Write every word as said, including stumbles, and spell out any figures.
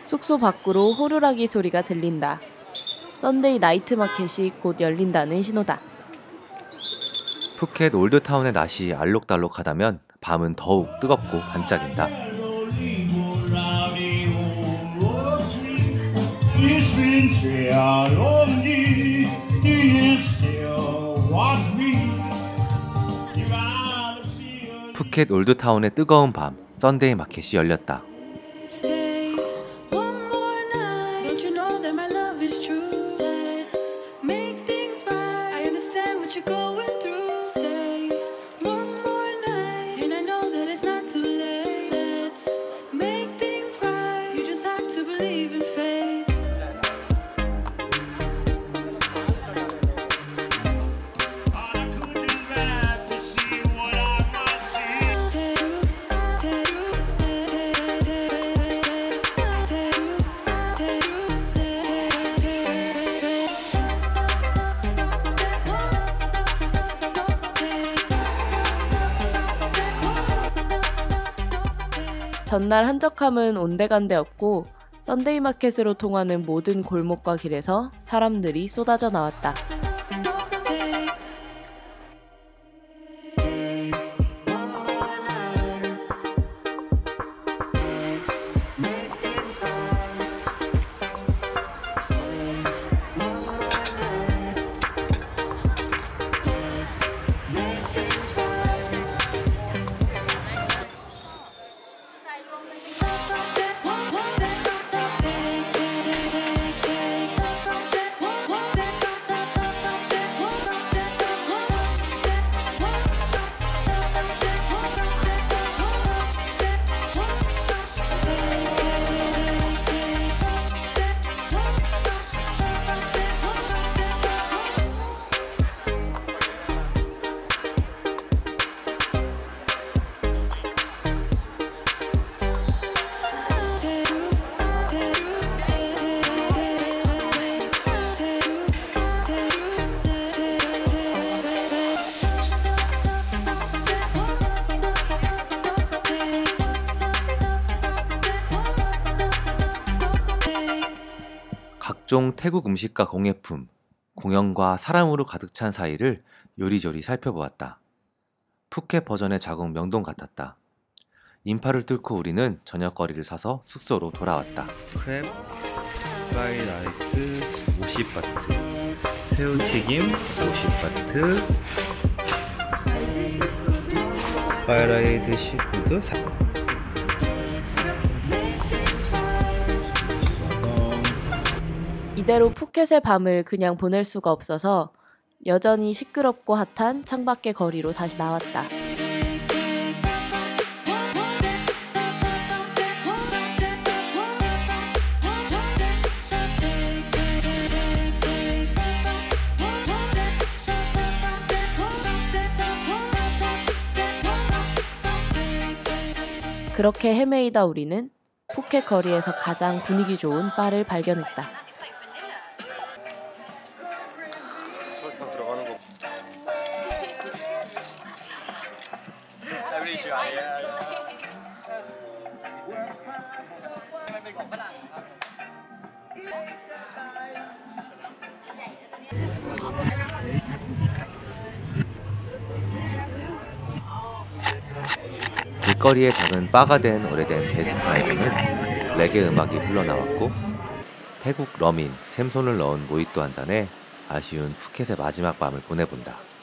숙소 밖으로 호루라기 소리가 들린다. 썬데이 나이트 마켓이 곧 열린다는 신호다. 푸켓 올드타운의 낮이 알록달록하다면 밤은 더욱 뜨겁고 반짝인다. 푸켓 올드타운의 뜨거운 밤, 썬데이 마켓이 열렸다. Stay one more night. Don't you know that my love is true? Let's make things right. I understand what you're going through. Stay one more night, and I know that it's not too late. Let's make things right. You just have to believe in fate. 전날 한적함은 온데간데없고 썬데이 마켓으로 통하는 모든 골목과 길에서 사람들이 쏟아져 나왔다. 각종 태국 음식과 공예품, 공연과 사람으로 가득 찬 사이를 요리조리 살펴보았다. 푸켓 버전의 자국 명동 같았다. 인파를 뚫고 우리는 저녁거리를 사서 숙소로 돌아왔다. 크랩, 프라이 라이스 오십 바트, 새우튀김 오십 바트, 파이라이드 시푸드 사. 이대로 푸켓의 밤을 그냥 보낼 수가 없어서 여전히 시끄럽고 핫한 창밖의 거리로 다시 나왔다. 그렇게 헤매이다 우리는 푸켓 거리에서 가장 분위기 좋은 바를 발견했다. 설탕 들어가는 거. 길거리에 작은 바가 된 오래된 데스파에서는 레게 음악이 흘러나왔고 태국 러민, 샘손을 넣은 모히또 한 잔에 아쉬운 푸켓의 마지막 밤을 보내본다.